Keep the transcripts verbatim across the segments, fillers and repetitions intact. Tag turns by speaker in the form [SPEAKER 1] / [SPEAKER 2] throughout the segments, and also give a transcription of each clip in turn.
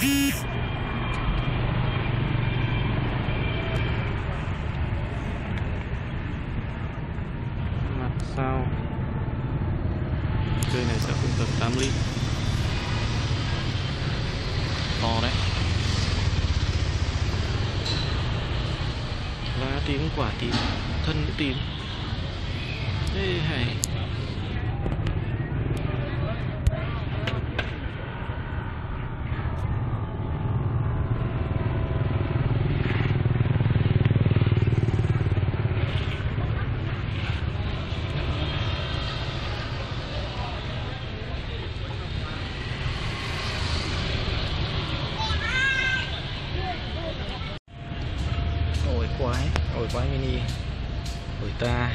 [SPEAKER 1] Mặt sau cây này sẽ không tầm tám lít, to đấy. Lá tím, quả tím, thân tím. Ê hay. Ổi quái, ổi quái mini, ổi ta.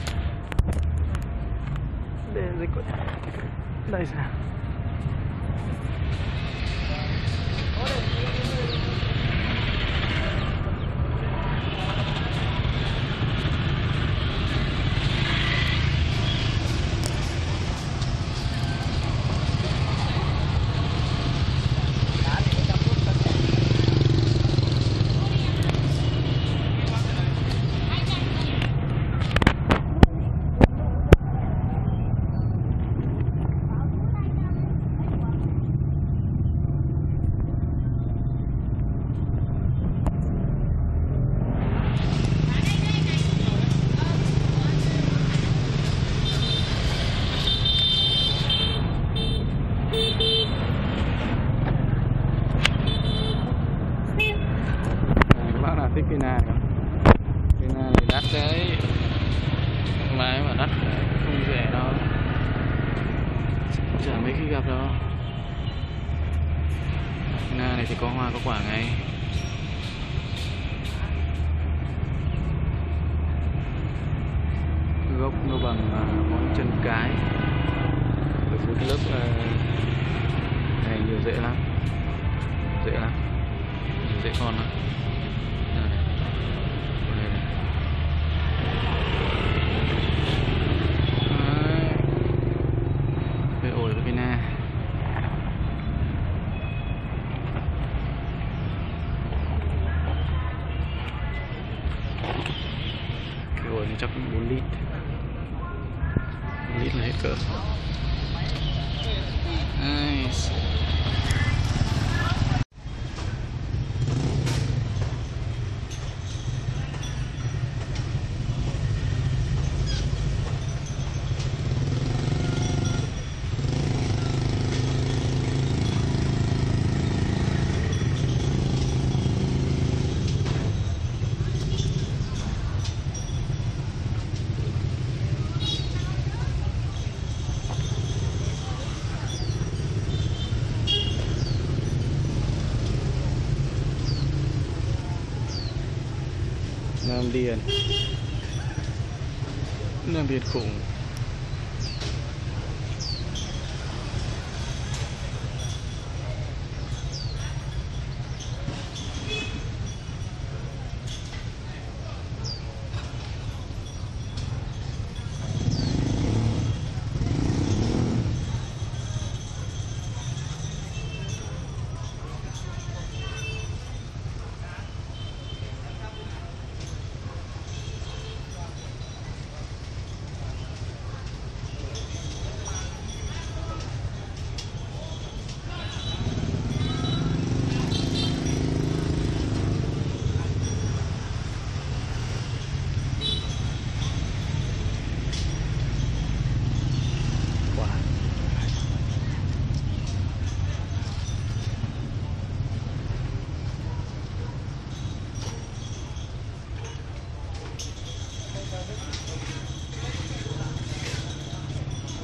[SPEAKER 1] Đây dịch đây sao? Thích cây na, cây na thì đắt đấy, lái mà đắt không rẻ đâu, chả mấy khi gặp đâu. Cây na này thì có hoa có quả ngay. Gốc nó bằng ngón chân cái, ở dưới cái lớp này nhiều rễ lắm, rễ lắm, nhiều rễ con lắm. Cây ổi và cây na. Cây ổi này chắc cũng bốn lít, bốn lít là hết cỡ. Nice. Nam Điền, Nam Điền khủng.